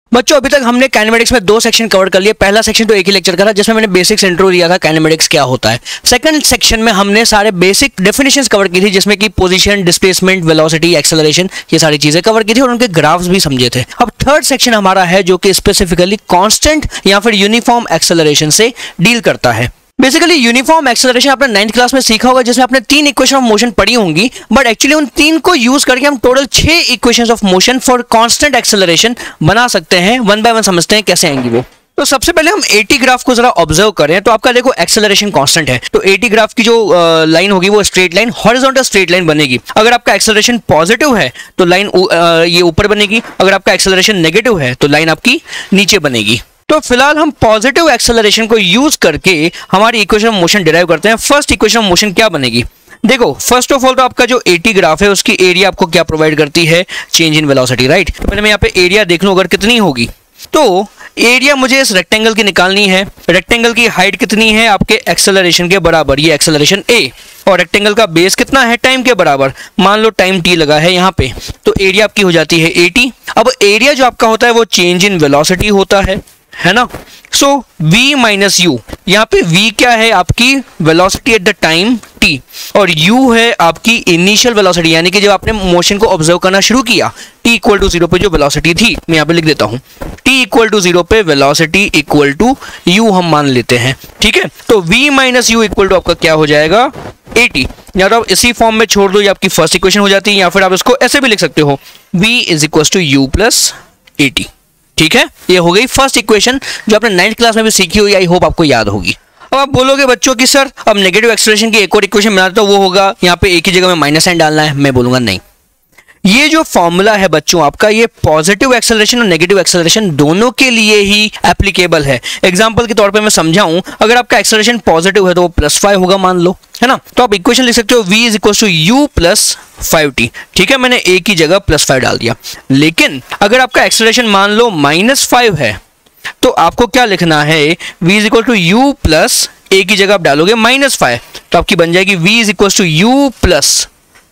बच्चों अभी तक हमने काइनेमेटिक्स में 2 सेक्शन कवर कर लिए। पहला सेक्शन तो एक ही लेक्चर का था जिसमें मैंने बेसिक्स इंट्रो दिया था काइनेमेटिक्स क्या होता है। सेकंड सेक्शन में हमने सारे बेसिक डेफिनेशंस कवर की थी जिसमें कि पोजीशन, डिस्प्लेसमेंट, वेलोसिटी, एक्सेलरेशन, ये सारी चीजें कवर की थी और उनके ग्राफ्स भी समझे थे। अब थर्ड सेक्शन हमारा है जो कि स्पेसिफिकली कांस्टेंट या फिर यूनिफॉर्म एक्सेलरेशन से डील करता है। बेसिकली यूनिफॉर्म एक्सेलरेशन आपने 9th क्लास में सीखा होगा जिसमें आपने 3 इक्वेशन ऑफ मोशन पढ़ी होंगी, बट एक्चुअली उन 3 को यूज करके हम total 6 equations of motion for constant acceleration बना सकते हैं। वन बाय वन समझते हैं कैसे आएंगी वो। तो सबसे पहले हम 80 ग्राफ को जरा ऑब्जर्व करें तो आपका देखो एक्सेलरेशन कांस्टेंट है, तो 80 ग्राफ की जो लाइन होगी वो straight line, horizontal straight line बनेगी। अगर आपका एक्सेलरेशन पॉजिटिव है तो लाइन ये ऊपर बनेगी, अगर आपका एक्सेलरेशन नेगेटिव है तो लाइन आपकी नीचे बनेगी। तो फिलहाल हम पॉजिटिव एक्सेलरेशन को यूज करके हमारी इक्वेशन ऑफ मोशन डिराइव करते हैं। फर्स्ट इक्वेशन ऑफ मोशन क्या बनेगी? देखो फर्स्ट ऑफ ऑल तो आपका जो 80 ग्राफ है उसकी एरिया आपको क्या प्रोवाइड करती है? Change in velocity, right. तो पहले मैं यहाँ पे एरिया देख लूं अगर कितनी होगी। तो एरिया मुझे इस रेक्टेंगल की निकालनी है। रेक्टेंगल की हाइट कितनी है? आपके एक्सेलरेशन के बराबर, ये एक्सेलरेशन ए, और रेक्टेंगल का बेस कितना है? टाइम के बराबर। मान लो टाइम टी लगा है यहाँ पे, तो एरिया आपकी हो जाती है 80। अब एरिया जो आपका होता है वो चेंज इन वेलोसिटी होता है ना। सो v माइनस यू, यहाँ पे v क्या है? आपकी velocity at the time t, और u है आपकी इनिशियल वेलोसिटी, यानी कि जब आपने मोशन को ऑब्जर्व करना शुरू किया t इक्वल टू 0 पे जो वेलोसिटी थी, मैं यहाँ पे लिख देता हूँ t इक्वल टू 0 पे वेलोसिटी इक्वल टू u हम मान लेते हैं, ठीक है। तो v minus u equal to आपका क्या हो जाएगा? 80। या तो आप इसी फॉर्म में छोड़ दो, ये आपकी फर्स्ट इक्वेशन हो जाती है, या फिर आप इसको ऐसे भी लिख सकते हो v is equal to u plus 80, ठीक है। ये हो गई फर्स्ट इक्वेशन जो आपने 9th क्लास में भी सीखी हुई, आई होप आपको याद होगी। अब आप बोलोगे बच्चों कि सर अब नेगेटिव एक्सेलरेशन की एक और इक्वेशन बना देता हूं, वो होगा यहाँ पे एक ही जगह में माइनस साइन डालना है। मैं बोलूंगा नहीं, ये जो फॉर्मूला है बच्चों आपका, ये पॉजिटिव एक्सेलरेशन और नेगेटिव एक्सेलरेशन दोनों के लिए ही एप्लीकेबल है। एग्जांपल के तौर पे मैं समझाऊं, अगर आपका एक्सेलरेशन पॉजिटिव है तो वो +5 होगा मान लो, है ना। तो आप इक्वेशन लिख सकते हो v is equal to u plus 5t, ठीक है। मैंने a की जगह +5 डाल दिया। लेकिन अगर आपका एक्सेलरेशन मान लो -5 है तो आपको क्या लिखना है? v is equal to u plus a की जगह आप डालोगे -5, तो आपकी बन जाएगी v is equal to u plus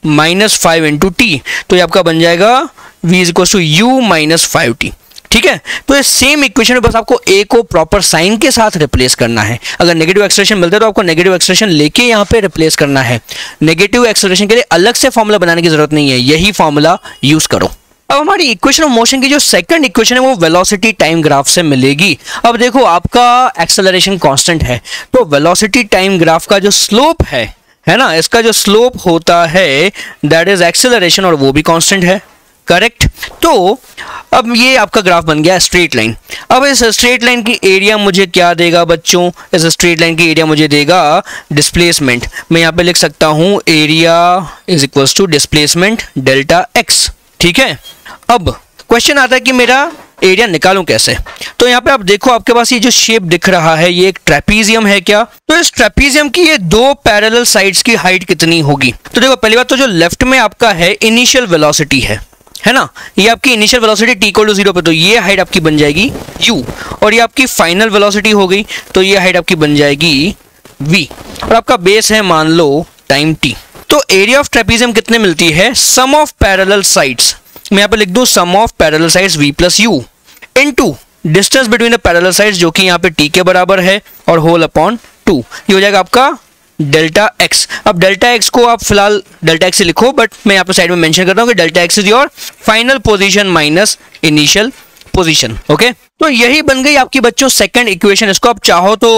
-5 into t, तो ये आपका बन जाएगा v is equal to u minus 5t, ठीक है। तो ये सेम इक्वेशन में बस आपको a को प्रॉपर साइन के साथ रिप्लेस करना है। अगर नेगेटिव एक्सेलरेशन मिलता है तो आपको नेगेटिव एक्सेलरेशन लेके यहाँ पे रिप्लेस करना है। नेगेटिव एक्सेलरेशन के लिए अलग से फॉर्मूला बनाने की जरूरत नहीं है, यही फॉर्मूला यूज करो। अब हमारी इक्वेशन ऑफ मोशन की जो सेकंड इक्वेशन है वो वेलोसिटी टाइम ग्राफ से मिलेगी। अब देखो आपका एक्सेलरेशन कांस्टेंट है, तो वेलोसिटी टाइम ग्राफ का जो स्लोप है ना, इसका जो स्लोप होता है दैट इज एक्सेलरेशन, और वो भी कांस्टेंट है, करेक्ट। तो अब ये आपका ग्राफ बन गया स्ट्रेट लाइन। अब इस स्ट्रेट लाइन की एरिया मुझे क्या देगा बच्चों? इस स्ट्रेट लाइन की एरिया मुझे देगा डिस्प्लेसमेंट। मैं यहाँ पे लिख सकता हूँ area is equals to displacement delta x, ठीक है। अब क्वेश्चन आता है कि मेरा एरिया निकालूं कैसे? तो यहाँ पे आप देखो आपके पास ये जो शेप दिख रहा है ये एक ट्रेपीजियम है क्या? तो इस ट्रेपीजियम की ये 2 पैरेलल साइड्स की हाइट कितनी होगी? तो देखो पहली बात तो जो लेफ्ट में आपका है इनिशियल वेलोसिटी है ना, ये आपकी initial velocity t equal to 0 पे, तो ये हाइट आपकी बन जाएगी u, और ये आपकी फाइनल वेलोसिटी हो गई, तो ये हाइट आपकी बन जाएगी v, और आपका बेस है मान लो टाइम t। तो एरिया ऑफ ट्रेपीजियम कितने मिलती है? सम ऑफ पैरेलल साइड्स, मैं यहाँ पे लिख दूं sum of parallel sides v plus u into distance between the parallel sides जो कि यहाँ पे t के बराबर है, और होल अपॉन 2, ये हो जाएगा आपका डेल्टा एक्स। अब डेल्टा एक्स को आप फिलहाल डेल्टा एक्स से लिखो, बट मैं यहाँ पे साइड में मेंशन करता हूँ कि delta x is your final position minus initial position, okay. तो यही बन गई आपकी बच्चों सेकंड इक्वेशन। इसको आप चाहो तो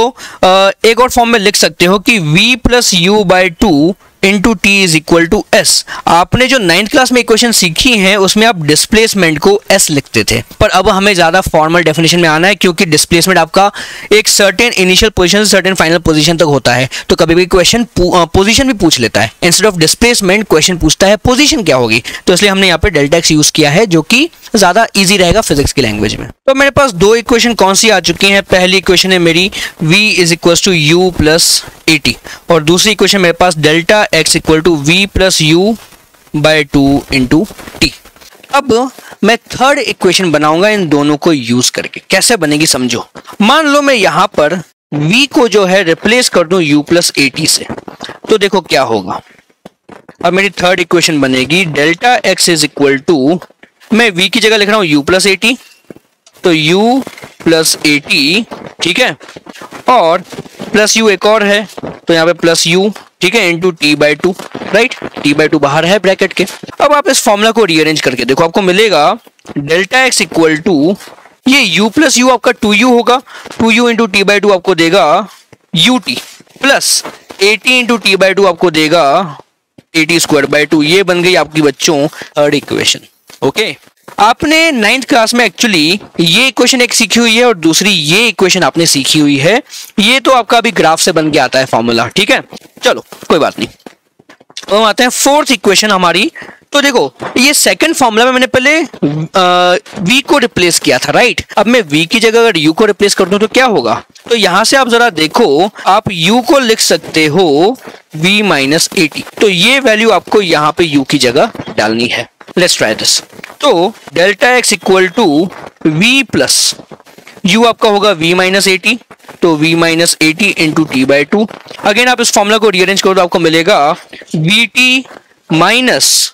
एक और फॉर्म में लिख सकते हो कि v plus u by 2 into t is equal to s. आपने जो 9th क्लास में इक्वेशन सीखी है उसमें आप डिस्प्लेसमेंट को एस लिखते थे, पर अब हमें ज्यादा फॉर्मल डेफिनेशन में आना है, क्योंकि डिस्प्लेसमेंट आपका एक सर्टेन इनिशियल पोजीशन से सर्टेन फाइनल पोजीशन तक होता है। तो कभी भी क्वेश्चन पोजीशन भी पूछ लेता है, इंस्टेड ऑफ डिस्प्लेसमेंट क्वेश्चन पूछता है पोजीशन क्या होगी। तो इसलिए हमने यहाँ पे डेल्टा एक्स यूज किया है जो कि ज्यादा इजी रहेगा फिजिक्स की लैंग्वेज में। तो मेरे पास 2 इक्वेशन कौन सी आ चुकी हैं? पहली इक्वेशन है मेरी v is equal to u plus 80, और दूसरी इक्वेशन मेरे पास delta x equal to v plus u by 2 into t. अब मैं थर्ड इक्वेशन बनाऊंगा इन दोनों को यूज करके। कैसे बनेगी समझो। मान लो मैं यहां पर v को जो है रिप्लेस कर दूं u प्लस 80 से, तो देखो क्या होगा। अब मेरी थर्ड इक्वेशन बनेगी delta x is equal to, मैं v की जगह लिख रहा हूं u प्लस 80, तो u प्लस AT, ठीक है, और प्लस u एक और है तो यहाँ पे प्लस u, ठीक है, इंटू t/2, राइट, t/2 बाहर है ब्रैकेट के। अब आप इस फॉर्मूला को रीअरेंज करके देखो, आपको मिलेगा डेल्टा x इक्वल टू ये u प्लस u आपका 2u होगा, 2u इंटू t/2 आपको देगा ut plus AT into t/2 आपको देगा AT²/2। ये बन गई आपकी बच्चों थर्ड इक्वेशन। ओके, आपने 9th क्लास में एक्चुअली ये इक्वेशन एक सीखी हुई है और दूसरी ये इक्वेशन आपने सीखी हुई है। ये तो आपका अभी ग्राफ से बन के आता है फॉर्मूला, ठीक है, चलो कोई बात नहीं। तो हम आते हैं फोर्थ इक्वेशन हमारी। तो देखो ये सेकंड फॉर्मूला में मैंने पहले v को रिप्लेस किया था, राइट। अब मैं v की जगह अगर u को रिप्लेस कर दूं तो क्या होगा, तो यहां से आप जरा देखो, आप u को लिख सकते हो v माइनस AT। तो ये वैल्यू आपको यहाँ पे u की जगह डालनी है। Let's try this. तो delta x equal to v plus u आपका होगा v माइनस AT, तो v minus AT into t/2। Again आप इस फॉर्मूला को रीअरेंज करो तो आपको मिलेगा vt माइनस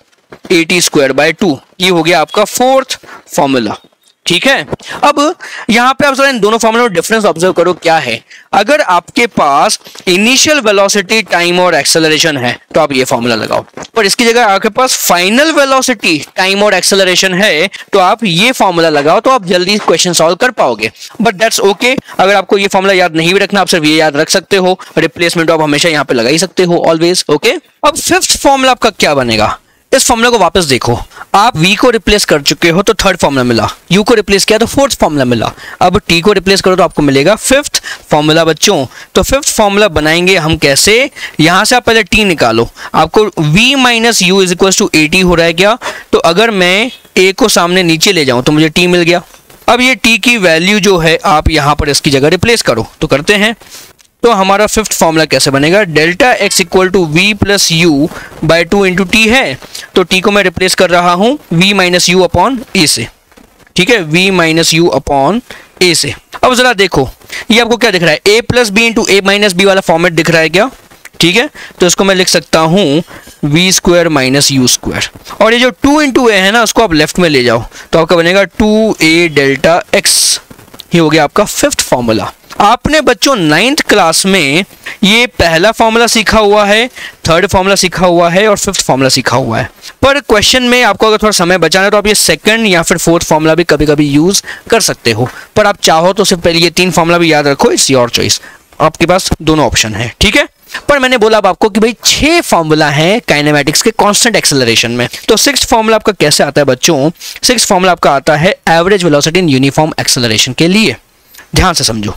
AT²/2। ये हो गया आपका फोर्थ फॉर्मूला, ठीक है। अब यहां पे आप जरा इन दोनों फॉर्मूला में डिफरेंस ऑब्जर्व करो क्या है। अगर आपके पास इनिशियल वेलोसिटी, टाइम और एक्सेलरेशन है तो आप ये फॉर्मूला लगाओ, पर इसकी जगह आपके पास फाइनल वेलोसिटी, टाइम और एक्सेलरेशन है तो आप ये फॉर्मूला लगाओ, तो आप जल्दी क्वेश्चन सॉल्व कर पाओगे। बट दैट्स ओके, अगर आपको ये फॉर्मूला याद नहीं भी रखना, आप सिर्फ ये याद रख सकते हो, रिप्लेसमेंट आप हमेशा यहाँ पे लगा ही सकते हो, ऑलवेज। ओके, अब फिफ्थ फॉर्मूला आपका क्या बनेगा, इस फॉर्मूला को वापस देखो। आप v को रिप्लेस कर चुके हो तो थर्ड फॉर्मूला मिला, u को रिप्लेस किया तो फोर्थ फॉर्मूला मिला, अब t को रिप्लेस करो तो आपको मिलेगा फिफ्थ फॉर्मूला बच्चों। तो फिफ्थ फॉर्मूला बनाएंगे हम कैसे, यहां से आप पहले t निकालो, आपको v minus u is equal to AT हो रहा है क्या, तो अगर मैं a को सामने नीचे ले जाऊं तो मुझे t मिल गया। अब ये t की वैल्यू जो है आप यहां पर इसकी जगह रिप्लेस करो, तो करते हैं। तो हमारा फिफ्थ फॉर्मूला कैसे बनेगा, delta x equal to v plus u by 2 into t है, तो t को मैं रिप्लेस कर रहा हूं v minus u upon a से, ठीक है, v minus u upon a से। अब जरा देखो ये आपको क्या दिख रहा है, a plus b into a minus b वाला फॉर्मेट दिख रहा है क्या, ठीक है, तो इसको मैं लिख सकता हूं v² माइनस u²। और ये जो 2 इंटू ए है ना, उसको आप लेफ्ट में ले जाओ तो आपका बनेगा 2a डेल्टा x। ये हो गया आपका फिफ्थ फॉर्मूला। आपने बच्चों 9th क्लास में ये पहला फॉर्मूला सीखा हुआ है, थर्ड फॉर्मूला सीखा हुआ है और फिफ्थ फॉर्मूला सीखा हुआ है, पर क्वेश्चन में आपको अगर थोड़ा समय बचाना है तो आप ये सेकंड या फिर फोर्थ फॉर्मूला भी कभी कभी यूज कर सकते हो, पर आप चाहो तो सिर्फ पहले ये 3 फॉर्मूला भी याद रखो, इट्स योर चॉइस, आपके पास दोनों ऑप्शन है, ठीक है। पर मैंने बोला अब आपको कि भाई 6 फॉर्मूला है काइनेमैटिक्स के कांस्टेंट एक्सेलरेशन में। तो सिक्स्थ फॉर्मूला आपका कैसे आता है बच्चों, सिक्स्थ फॉर्मूला आपका आता है average velocity in uniform acceleration के लिए। ध्यान से समझो,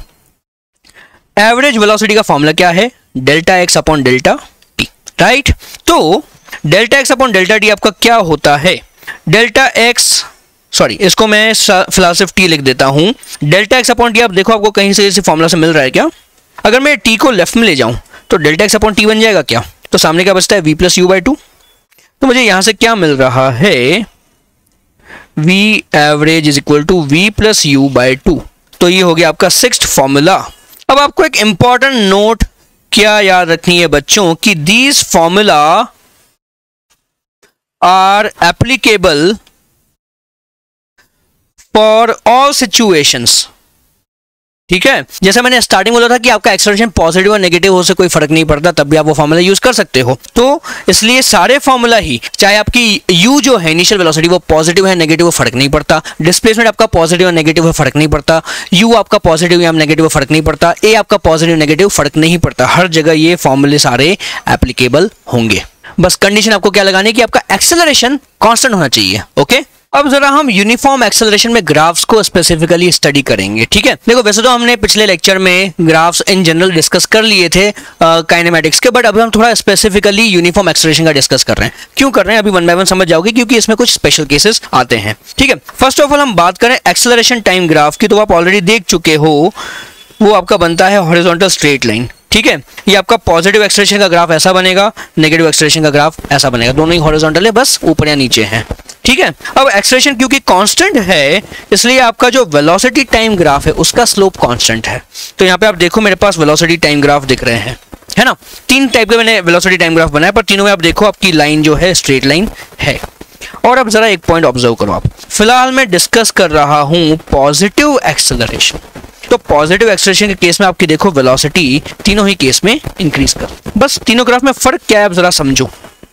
एवरेज वेलोसिटी का फॉर्मूला क्या है, delta x upon delta t, right. तो delta x upon delta t आपका क्या होता है, डेल्टा x, सॉरी इसको मैं फिलहाल सिर्फ t लिख देता हूं, डेल्टा x अपॉन टी। आप देखो आपको कहीं से इसी फॉर्मूला से मिल रहा है क्या, अगर मैं t को लेफ्ट में ले जाऊं तो डेल्टा x अपॉन टी बन जाएगा क्या, तो सामने क्या बचता है v प्लस यू बाई 2। तो मुझे यहां से क्या मिल रहा है, v average is equal to v plus u by 2। तो ये हो गया आपका सिक्स्थ फॉर्मूला। अब आपको एक इंपॉर्टेंट नोट क्या याद रखनी है बच्चों कि these formula are applicable for all situations, ठीक है। जैसे मैंने स्टार्टिंग बोला था कि आपका एक्सेलरेशन पॉजिटिव और नेगेटिव हो से कोई फर्क नहीं पड़ता, तब भी आप वो फॉर्मूला यूज कर सकते हो। तो इसलिए सारे फॉर्मूला ही, चाहे आपकी u जो है इनिशियल वेलोसिटी वो पॉजिटिव है नेगेटिव वो फर्क नहीं पड़ता, डिस्प्लेसमेंट आपका पॉजिटिव और नेगेटिव है फर्क नहीं पड़ता, u आपका पॉजिटिव या नेगेटिव फर्क नहीं पड़ता, a आपका पॉजिटिव नेगेटिव फर्क नहीं पड़ता, हर जगह ये फॉर्मूले सारे एप्लीकेबल होंगे। बस कंडीशन आपको क्या लगानी है कि आपका एक्सेलरेशन कांस्टेंट होना चाहिए, ओके। अब जरा हम यूनिफॉर्म एक्सेलरेशन में ग्राफ्स को स्पेसिफिकली स्टडी करेंगे, ठीक है। देखो वैसे तो हमने पिछले लेक्चर में ग्राफ्स इन जनरल डिस्कस कर लिए थे काइनेमैटिक्स के, बट अब हम थोड़ा स्पेसिफिकली यूनिफॉर्म एक्सेलरेशन का डिस्कस कर रहे हैं। क्यों कर रहे हैं अभी वन बाय वन समझ जाओगे, क्योंकि इसमें कुछ स्पेशल केसेस आते हैं, ठीक है। फर्स्ट ऑफ ऑल हम बात करें एक्सेलरेशन टाइम ग्राफ की, तो आप ऑलरेडी देख चुके हो, वो आपका बनता है हॉरिजॉन्टल स्ट्रेट लाइन, ठीक है। ये आपका पॉजिटिव एक्सेलरेशन का ग्राफ ऐसा बनेगा, नेगेटिव एक्सेलरेशन का ग्राफ ऐसा बनेगा, दोनों ही हॉरिजॉन्टल है, बस ऊपर या नीचे हैं, ठीक है। अब एक्सेलरेशन क्योंकि कांस्टेंट है इसलिए आपका जो वेलोसिटी टाइम ग्राफ है उसका स्लोप कांस्टेंट है। तो यहाँ पे आप देखो मेरे पास वेलोसिटी टाइम ग्राफ दिख रहे हैं, है ना। 3 टाइप के मैंने वेलोसिटी टाइम ग्राफ बनाया, पर तीनों में आप देखो आपकी लाइन जो है स्ट्रेट लाइन है, और अब जरा एक पॉइंट ऑब्जर्व करो आप, फिलहाल मैं डिस्कस कर रहा हूं पॉजिटिव एक्सेलरेशन। तो पॉजिटिव एक्सेलरेशन के केस में आपकी देखो वेलोसिटी तीनों ही केस में इंक्रीज कर, बस तीनों ग्राफ में फर्क क्या है आप जरा समझो।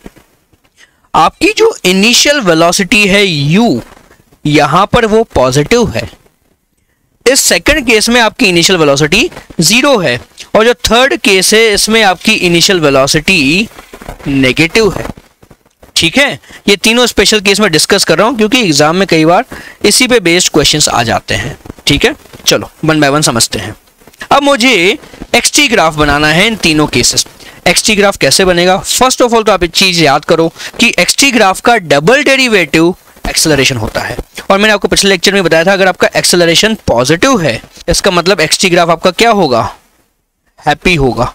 आपकी जो इनिशियल वेलोसिटी है u, यहां पर वो पॉजिटिव है। इस सेकंड केस में आपकी इनिशियल वेलोसिटी 0 है, और जो थर्ड केस है इसमें आपकी इनिशियल वेलोसिटी नेगेटिव है। ठीक है, ये तीनों स्पेशल केस में डिस्कस कर रहा हूं क्योंकि एग्जाम में कई बार इसी पे बेस्ड क्वेश्चंस आ जाते हैं। ठीक है, चलो वन बाय वन समझते हैं। अब मुझे एक्सटी ग्राफ बनाना है इन तीनों केसेस। एक्सटी ग्राफ कैसे बनेगा? फर्स्ट ऑफ ऑल तो आप एक चीज याद करो कि एक्सटी ग्राफ का डबल डेरिवेटिव एक्सेलरेशन होता है, और मैंने आपको पिछले लेक्चर में बताया था अगर आपका एक्सेलरेशन पॉजिटिव है इसका मतलब एक्सटी ग्राफ आपका क्या होगा? हैप्पी होगा,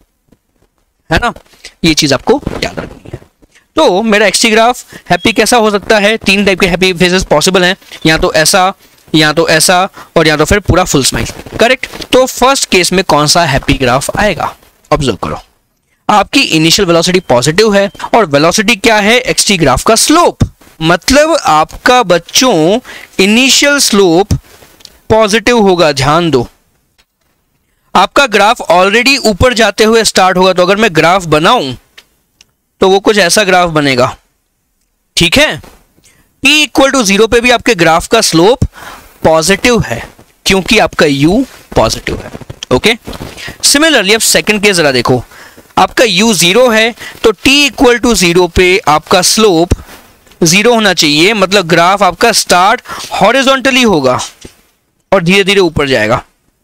है ना? ये चीज आपको याद रखनी है। तो मेरा एक्सटी ग्राफ हैप्पी कैसा हो सकता है? तीन टाइप के हैप्पी फेजेस पॉसिबल हैं, या तो ऐसा, या तो ऐसा, और या तो फिर पूरा फुल स्माइल। करेक्ट। तो फर्स्ट केस में कौन सा हैप्पी ग्राफ आएगा? ऑब्जर्व करो, आपकी इनिशियल वेलोसिटी पॉजिटिव है और वेलोसिटी क्या है? एक्सटी ग्राफ का स्लोप। मतलब आपका बच्चों इनिशियल स्लोप पॉजिटिव होगा, ध्यान दो। आपका ग्राफ ऑलरेडी ऊपर जाते हुए स्टार्ट होगा, तो अगर मैं ग्राफ बनाऊं तो वो कुछ ऐसा ग्राफ बनेगा। ठीक है, t इक्वल टू 0 पे भी आपके ग्राफ का स्लोप पॉजिटिव है क्योंकि आपका u पॉजिटिव है। ओके, सिमिलरली अब सेकंड केस जरा देखो, आपका u 0 है तो t इक्वल टू 0 पे आपका स्लोप 0 होना चाहिए, मतलब ग्राफ आपका स्टार्ट हॉरिजॉन्टली होगा और धीरे धीरे ऊपर जाएगा।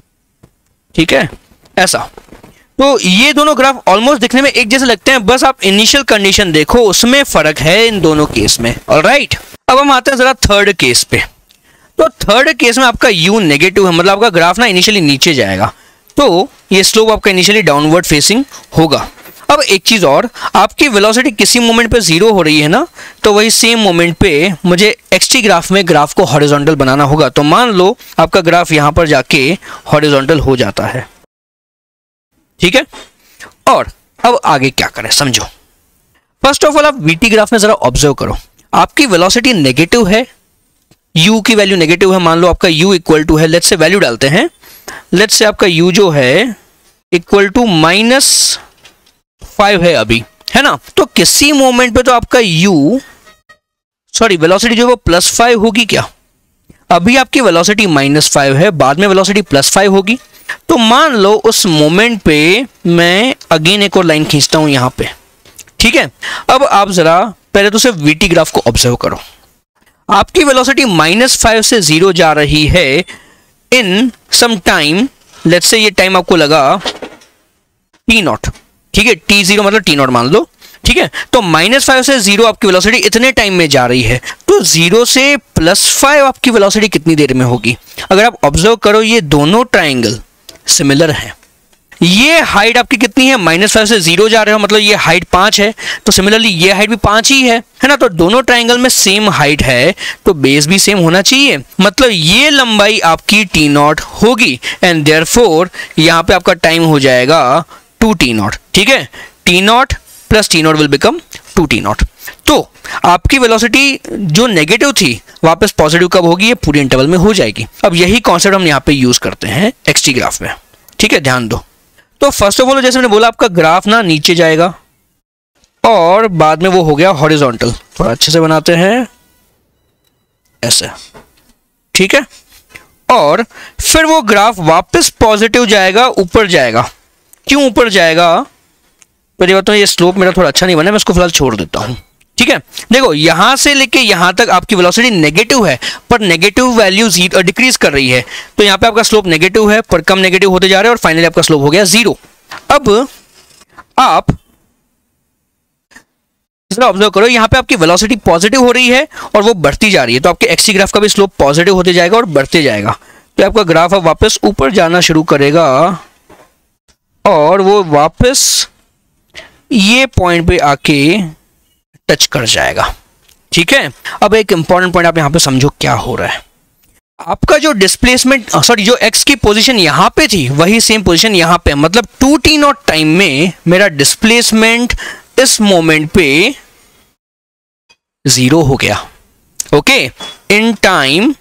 ठीक है, ऐसा। तो ये दोनों ग्राफ ऑलमोस्ट दिखने में एक जैसे लगते हैं, बस आप इनिशियल कंडीशन देखो उसमें फर्क है इन दोनों केस में। ऑलराइट, अब हम आते हैं जरा थर्ड केस पे। तो थर्ड केस में आपका u नेगेटिव है, मतलब आपका ग्राफ ना इनिशियली नीचे जाएगा, तो ये स्लोप आपका इनिशियली डाउनवर्ड फेसिंग होगा। अब एक चीज और, आपकी वेलोसिटी किसी मोमेंट पे 0 हो रही है ना, तो वही सेम मोमेंट पे मुझे एक्सटी ग्राफ में ग्राफ को हॉरिजॉन्टल बनाना होगा। तो मान लो आपका ग्राफ यहां पर जाके हॉरिजॉन्टल हो जाता है। ठीक है, और अब आगे क्या करें समझो। फर्स्ट ऑफ ऑल आप वीटी ग्राफ में जरा ऑब्जर्व करो, आपकी वेलोसिटी नेगेटिव है, u की वैल्यू नेगेटिव है। मान लो आपका u इक्वल टू है, लेट्स से वैल्यू डालते हैं, लेट्स से आपका u जो है इक्वल टू -5 है अभी, है ना? तो किसी मोमेंट पे तो आपका वेलोसिटी जो है वो +5 होगी क्या? अभी आपकी वेलोसिटी -5 है, बाद में वेलोसिटी +5 होगी। तो मान लो उस मोमेंट पे मैं अगेन एक और लाइन खींचता हूं यहां पे। ठीक है, अब आप जरा पहले तो सिर्फ वीटी ग्राफ को ऑब्जर्व करो, आपकी वेलोसिटी -5 से 0 जा रही है इन सम टाइम, लेट्स से ये टाइम आपको लगा t0। ठीक है, t0 मतलब t0 मान लो। ठीक है, तो -5 से 0 आपकी वेलोसिटी इतने टाइम में जा रही है, तो 0 से +5 आपकी वेलोसिटी कितनी देर में होगी? अगर आप ऑब्जर्व करो ये दोनों ट्राइंगल सिमिलर है। ये हाइट आपकी कितनी है? -5 से 0 जा रहे हो, मतलब ये हाइट 5 है, तो सिमिलरली ये हाइट भी 5 ही है ना? तो दोनों ट्राइंगल में सेम हाइट है, तो बेस भी सेम होना चाहिए, मतलब ये लंबाई आपकी t0 होगी, एंड देयरफॉर यहां पे आपका टाइम हो जाएगा 2t0। ठीक है, t0 plus t0 will become 2t0। तो आपकी वेलोसिटी जो नेगेटिव थी वापस पॉजिटिव कब होगी? ये पूरे इंटरवल में हो जाएगी। अब यही कॉन्सेप्ट हम यहाँ पे यूज करते हैं एक्सटी ग्राफ में। ठीक है, ध्यान दो। तो फर्स्ट ऑफ ऑल जैसे मैंने बोला आपका ग्राफ ना नीचे जाएगा और बाद में वो हो गया हॉरिजॉन्टल। थोड़ा अच्छे से बनाते हैं ऐसे। ठीक है, और फिर वो ग्राफ वापस पॉजिटिव जाएगा, ऊपर जाएगा। क्यों ऊपर जाएगा? पहली बात तो ये स्लोप मेरा थोड़ा अच्छा नहीं बना, मैं इसको फिलहाल छोड़ देता हूं। ठीक है, देखो यहां से लेके यहां तक आपकी वेलोसिटी नेगेटिव है, पर नेगेटिव वैल्यू डिक्रीज कर रही है, तो यहां पे आपका स्लोप नेगेटिव है पर कम नेगेटिव होते जा रहे हैं और फाइनली आपका स्लोप हो गया 0। अब आप जरा ऑब्जर्व करो, यहां पे आपकी वेलोसिटी पॉजिटिव हो रही है और वो बढ़ती जा रही है, तो आपके एक्सी ग्राफ का भी स्लोप पॉजिटिव होते जाएगा और बढ़ते जाएगा, तो आपका ग्राफ अब वापस ऊपर जाना शुरू करेगा और वो वापस ये पॉइंट पे आके टच कर जाएगा। ठीक है, अब एक इंपॉर्टेंट पॉइंट आप यहां पे समझो क्या हो रहा है। आपका जो डिस्प्लेसमेंट जो एक्स की पोजीशन यहां पे थी वही सेम पोजीशन यहां पे, मतलब 2t0 टाइम में मेरा डिस्प्लेसमेंट इस मोमेंट पे 0 हो गया। Okay, in time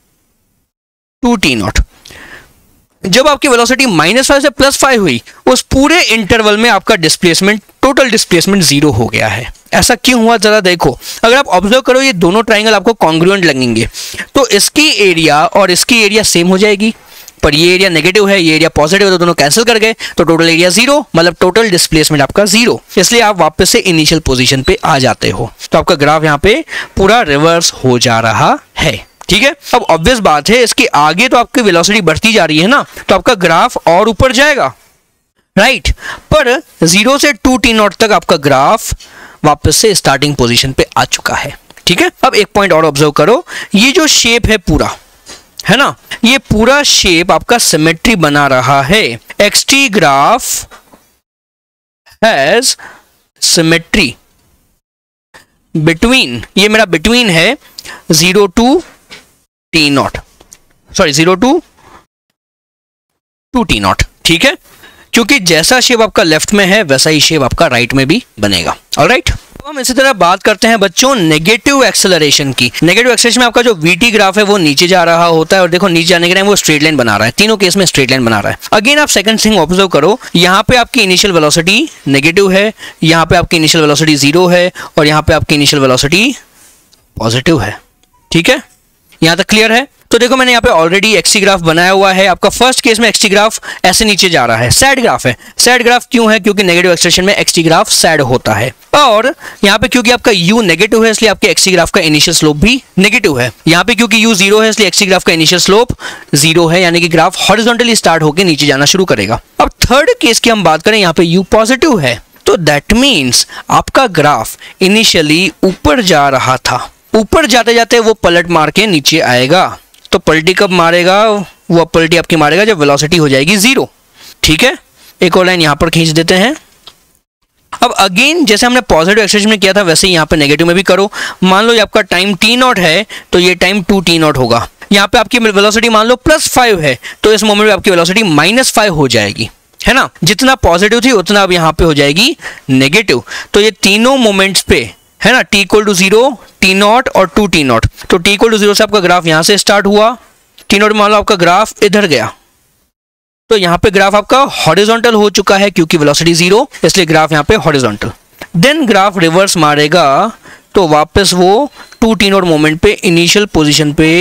2t0। जब आपकी वेलोसिटी -5 से +5 हुई, उस पूरे इंटरवल में आपका डिस्प्लेसमेंट, टोटल डिस्प्लेसमेंट 0 हो गया है। ऐसा क्यों हुआ जरा देखो। अगर आप ऑब्जर्व करो, ये दोनों ट्राइंगल आपको कॉन्ग्रुएंट लगेंगे, तो इसकी एरिया और इसकी एरिया सेम हो जाएगी, पर ये एरिया नेगेटिव है, ये एरिया पॉजिटिव है, तो दोनों कैंसिल कर गए, तो टोटल एरिया 0, मतलब टोटल डिस्प्लेसमेंट आपका 0। इसलिए आप वापस से इनिशियल पोजीशन पे आ जाते हो, तो आपका ग्राफ यहाँ पे पूरा रिवर्स हो जा रहा है। ठीक है, अब ऑब्वियस बात है, इसके आगे तो आपकी वेलोसिटी बढ़ती जा रही है ना, तो आपका ग्राफ और ऊपर जाएगा, राइट। पर 0 से 2t0 तक आपका ग्राफ वापस से स्टार्टिंग पोजीशन पे आ चुका है। ठीक है, अब एक पॉइंट और ऑब्जर्व करो, ये जो शेप है पूरा, है ना, ये पूरा शेप आपका सिमेट्री बना रहा है। xt graph has symmetry between, ये मेरा बिटवीन है 0 to t0, sorry 0 to 2t0। ठीक है, क्योंकि जैसा शेप आपका लेफ्ट में है वैसा ही शेप आपका राइट में भी बनेगा। ऑलराइट, तो हम इसी तरह बात करते हैं बच्चों नेगेटिव एक्सेलरेशन की। नेगेटिव एक्सेलरेशन में आपका जो vt ग्राफ है वो नीचे जा रहा होता है, और देखो नीचे जाने के टाइम वो स्ट्रेट लाइन बना रहा है, तीनों केस में स्ट्रेट लाइन बना रहा है। अगेन आप सेकंड थिंग ऑब्जर्व करो, यहाँ पे आपकी इनिशियल वेलोसिटी नेगेटिव है, यहाँ पे आपकी इनिशियल वेलोसिटी 0 है, और यहाँ पे आपकी इनिशियल वेलोसिटी पॉजिटिव है। ठीक है, यहां तक क्लियर है। तो देखो मैंने यहाँ पे ऑलरेडी xt ग्राफ बनाया हुआ है। आपका फर्स्ट केस में xt ग्राफ ऐसे नीचे जा रहा है, सैड ग्राफ है। सैड ग्राफ क्यों है? क्योंकि नेगेटिव एक्सेलरेशन में xt ग्राफ सैड होता है, और यहाँ पे क्योंकि आपका u नेगेटिव है इसलिए आपके xt ग्राफ का इनिशियल स्लोप भी नेगेटिव है। यहाँ पे क्योंकि u 0 है इसलिए xt ग्राफ का इनिशियल स्लोप 0 है, यानी कि ग्राफ हॉरिजॉन्टली स्टार्ट होकर नीचे जाना शुरू करेगा। अब थर्ड केस की हम बात करें, यहाँ पे u पॉजिटिव है, तो दैट मीन्स आपका ग्राफ इनिशियली ऊपर जा रहा था, ऊपर जाते जाते वो पलट मार के नीचे आएगा। तो पलटी कब मारेगा? वो पलटी आपकी मारेगा जब वेलोसिटी हो जाएगी 0। ठीक है, एक और लाइन यहां पर खींच देते हैं। अब अगेन जैसे हमने पॉजिटिव एक्सेलरेशन में किया था वैसे ही यहाँ पे नेगेटिव में भी करो। मान लो ये आपका टाइम t0 है तो ये टाइम 2t0 होगा। यहाँ पे आपकी वेलोसिटी मान लो +5 है तो इस मोमेंट में आपकी वेलोसिटी -5 हो जाएगी, है ना। जितना पॉजिटिव थी उतना अब यहाँ पे हो जाएगी नेगेटिव। तो ये तीनों मोमेंट्स पे, है ना, t = 0, t0 और 2t0। तो t = 0 से आपका ग्राफ यहां से स्टार्ट हुआ, t0 मान लो आपका ग्राफ इधर गया, तो यहाँ पे ग्राफ आपका हॉरिजॉन्टल हो चुका है क्योंकि वेलोसिटी 0, इसलिए ग्राफ यहाँ पे हॉरिजॉन्टल। देन ग्राफ रिवर्स मारेगा तो वापस वो 2t0 मोमेंट पे इनिशियल पोजीशन पे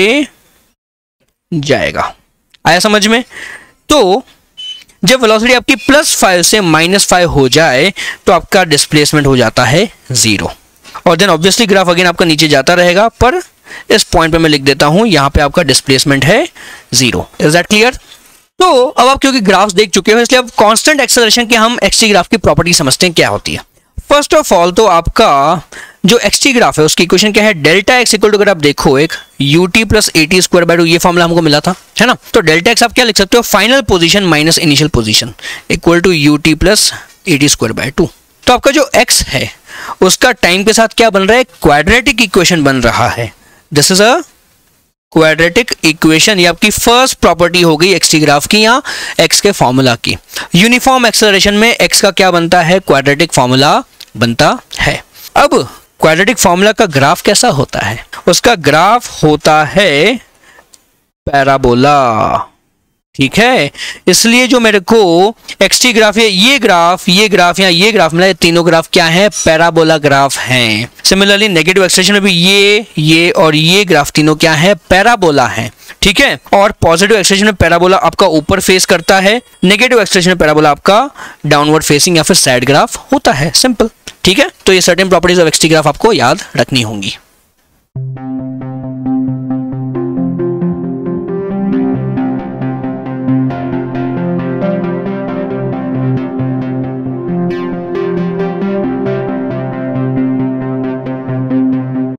जाएगा। आया समझ में? तो जब वेलोसिटी आपकी +5 से -5 हो जाए तो आपका डिस्प्लेसमेंट हो जाता है 0, और देन ऑब्वियसली ग्राफ अगेन आपका नीचे जाता रहेगा। पर इस पॉइंट पे मैं लिख देता हूं यहाँ पे आपका डिस्प्लेसमेंट है 0। Is that clear? तो अब आप क्योंकि ग्राफ्स देख चुके हो इसलिए अब कांस्टेंट एक्सेलरेशन के हम xt ग्राफ की प्रॉपर्टी समझते हैं क्या होती है। फर्स्ट ऑफ ऑल तो आपका जो xt ग्राफ है उसकी इक्वेशन क्या है? डेल्टा एक्स इक्वल टू, अगर आप देखो एक ut + at²/2, ये फॉर्मूला हमको मिला था, है ना। तो डेल्टा एक्स आप क्या लिख सकते हो? Final position minus initial position equal to ut + at²/2। तो आपका जो x है उसका टाइम के साथ क्या बन रहा है? क्वाड्रेटिक इक्वेशन बन रहा है। This is a quadratic equation. ये आपकी फर्स्ट प्रॉपर्टी हो गई xt ग्राफ की या x के फॉर्मूला की। यूनिफॉर्म एक्सेलरेशन में x का क्या बनता है? क्वाड्रेटिक फॉर्मूला बनता है। अब क्वाड्रेटिक फॉर्मूला का ग्राफ कैसा होता है? उसका ग्राफ होता है पैराबोला, ठीक है। इसलिए जो मेरे को xt ग्राफ है, ये ग्राफ या ये ग्राफ मिला, ये तीनों ग्राफ क्या है? पैराबोला ग्राफ हैं। सिमिलरली नेगेटिव एक्सेलरेशन में भी ये और ये ग्राफ तीनों क्या है? पैराबोला है, ठीक है। और पॉजिटिव एक्सेलरेशन में पैराबोला आपका ऊपर फेस करता है, नेगेटिव एक्सेलरेशन में पैराबोला आपका डाउनवर्ड फेसिंग या फिर साइड ग्राफ होता है। सिंपल, ठीक है। तो ये certain properties of xt graph आपको याद रखनी होंगी।